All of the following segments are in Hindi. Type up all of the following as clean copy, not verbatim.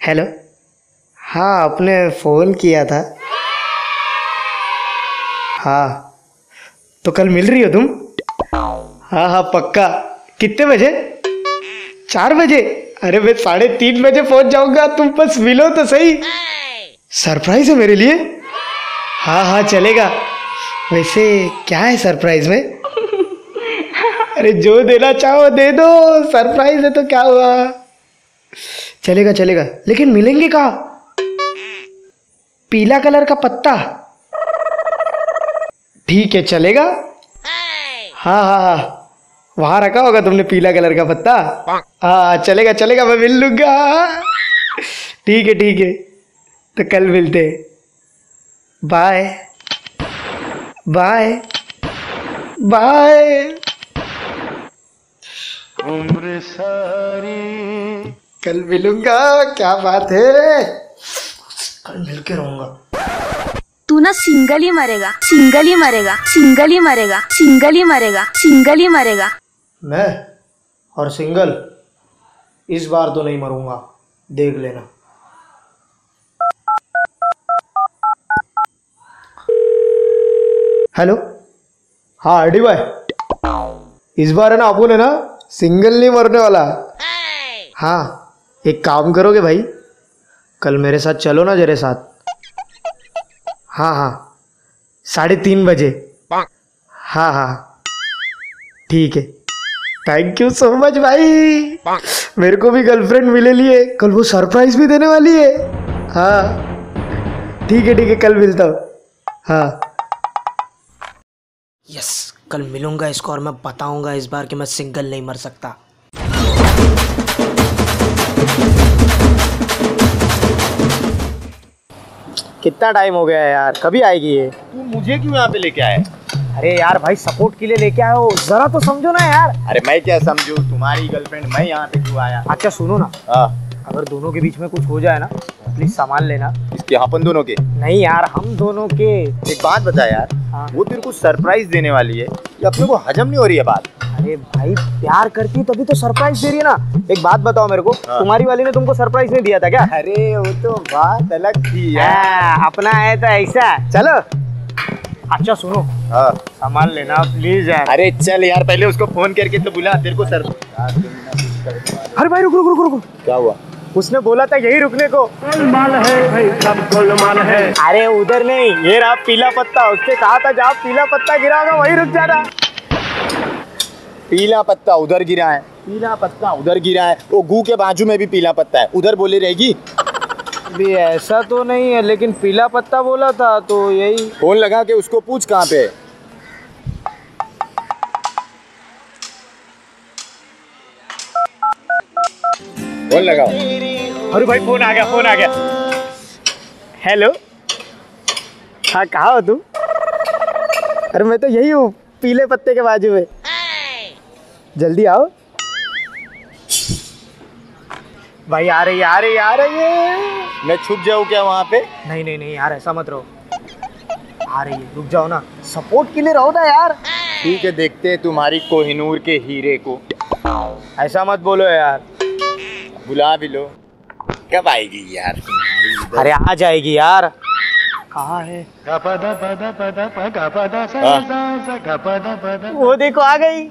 हेलो, हाँ आपने फ़ोन किया था। हाँ तो कल मिल रही हो तुम? हाँ हाँ पक्का। कितने बजे? 4 बजे? अरे मैं 3:30 बजे पहुंच जाऊंगा, तुम बस मिलो तो सही। सरप्राइज है मेरे लिए? हाँ हाँ चलेगा। वैसे क्या है सरप्राइज में? अरे जो देना चाहो दे दो, सरप्राइज है तो क्या हुआ। चलेगा चलेगा, लेकिन मिलेंगे कहाँ? पीला कलर का पत्ता? ठीक है चलेगा। हाँ हाँ हाँ, वहां रखा होगा तुमने पीला कलर का पत्ता। हाँ चलेगा चलेगा, मैं मिल लूंगा। ठीक है, तो कल मिलते। Bye bye bye. उम्र सारी कल मिलूंगा, क्या बात है, कल मिल के रहूंगा। तू ना सिंगल ही मरेगा, सिंगल ही मरेगा, सिंगल ही मरेगा, सिंगल ही मरेगा, सिंगल ही मरेगा। मैं और सिंगल? इस बार तो नहीं मरूंगा, देख लेना। हेलो, हाँ आरडी भाई, इस बार है ना अपन है ना सिंगल नहीं मरने वाला। हाँ एक काम करोगे भाई, कल मेरे साथ चलो ना जरे साथ। हाँ हाँ 3:30 बजे। हाँ हाँ ठीक है, थैंक यू सो मच भाई। मेरे को भी गर्लफ्रेंड मिले लिए, कल वो सरप्राइज भी देने वाली है। हाँ ठीक है कल मिलता हूँ। हाँ यस, कल मिलूंगा इसको और मैं बताऊंगा इस बार कि मैं सिंगल नहीं मर सकता। कितना टाइम हो गया है यार, कभी आएगी ये? तू मुझे क्यों यहाँ पे लेके आया? अरे यार भाई सपोर्ट के लिए लेके आए हो, जरा तो समझो ना यार। अरे मैं क्या समझू, तुम्हारी गर्लफ्रेंड, मैं यहाँ पे क्यों आया? अच्छा सुनो ना, अगर दोनों के बीच में कुछ हो जाए ना, प्लीज सामान लेना। इसके अपन दोनों के? नहीं यार, हम दोनों के। एक बात बता यार, वो तेरे को सरप्राइज देने वाली है, ये अपने को हजम नहीं हो रही है बात। अरे भाई प्यार करती है तभी तो सरप्राइज दे रही है ना। एक बात बताओ मेरे को, तुम्हारी वाली ने तुमको सरप्राइज नहीं दिया था क्या? अरे वो तो बात अलग थी यार। अपना है तो ऐसा। चलो अच्छा सुनो, सामान लेना प्लीज यार। अरे चल यार, पहले उसको फोन करके तो बुला, तेरे को सर। अरे भाई रुक। क्या हुआ? उसने बोला था यही रुकने को। गोलमाल है भाई, सब गोलमाल है। अरे उधर नहीं, ये रहा पीला पत्ता। उसने कहा था जहाँ पीला पत्ता गिरा होगा वही रुक जाना। पीला पत्ता उधर गिरा है, पीला पत्ता उधर गिरा है, वो गू के बाजू में भी पीला पत्ता है, उधर बोली रहेगी? भी ऐसा तो नहीं है, लेकिन पीला पत्ता बोला था तो यही। फोन लगा के उसको पूछ कहाँ पे है। फोन लगाओ। अरे भाई फोन आ गया। हेलो, हाँ कहाँ हो तुम? अरे मैं तो यही हूँ, पीले पत्ते के बाजू में। जल्दी आओ भाई। आ रही है। मैं छुप जाऊँ क्या वहाँ पे? नहीं यार, ऐसा मत रहो। आ रही है, रुक जाओ ना, सपोर्ट के लिए रहो ना यार। ठीक है, देखते हैं तुम्हारी कोहिनूर के हीरे को। ऐसा मत बोलो यार। बुला भी लो। कब आएगी यार? अरे आ जाएगी यार। कहाँ है? वो देखो आ गई।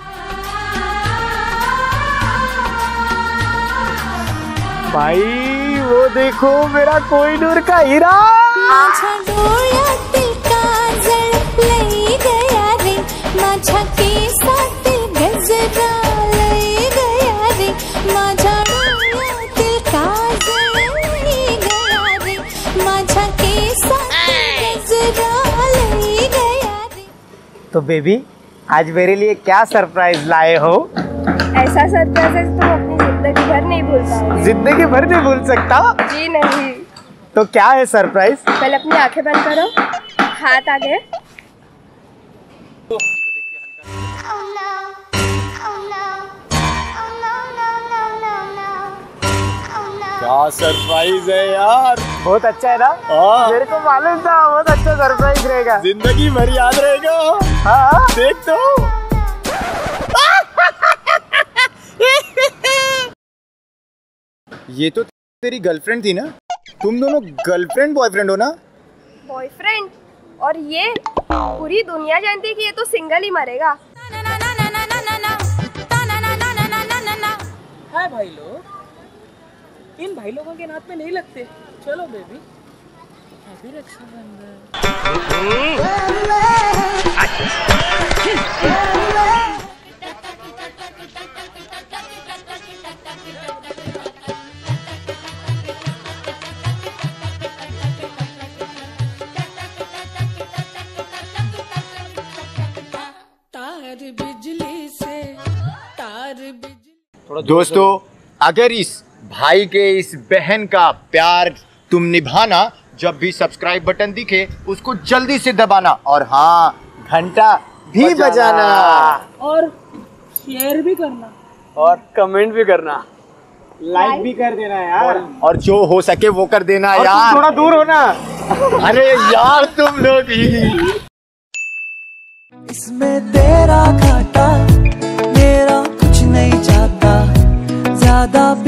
भाई वो देखो मेरा कोहिनूर का हीरा। तो बेबी आज मेरे लिए क्या सरप्राइज लाए हो? ऐसा सरप्राइज तुम अपनी जिंदगी भर नहीं भूल पाओगे। जिंदगी भर नहीं भूल सकता? जी नहीं। तो क्या है सरप्राइज? पहले अपनी आंखें बंद करो, हाथ आगे। क्या सरप्राइज है यार। बहुत अच्छा है ना? मेरे को मालूम था बहुत अच्छा सरप्राइज रहेगा, जिंदगी भर याद रहेगा। हाँ देख तो। ये तो तेरी गर्लफ्रेंड थी ना, तुम दोनों गर्लफ्रेंड बॉयफ्रेंड हो ना? बॉयफ्रेंड? और ये पूरी दुनिया जानती है कि ये तो सिंगल ही मरेगा। हाय भाई लोग, इन भाई लोगों के नाथ में नहीं लगते। चलो बेबी, हैप्पी रक्षाबंधन। दोस्तों, अगर इस भाई के इस बहन का प्यार तुम निभाना, जब भी सब्सक्राइब बटन दिखे उसको जल्दी से दबाना, और हाँ, घंटा भी बजाना और शेयर भी करना और कमेंट भी करना, लाइक भी कर देना यार, और जो हो सके वो कर देना और यार। थोड़ा दूर होना। अरे यार तुम लोग ही। इसमें तेरा घाटा मेरा कुछ नहीं जाता, ज्यादा